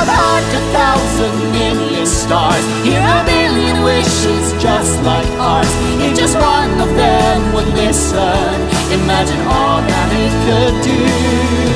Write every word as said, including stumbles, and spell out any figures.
out heart a thousand million stars. Hear a million wishes just like ours. If just one of them would listen, imagine all that it could do.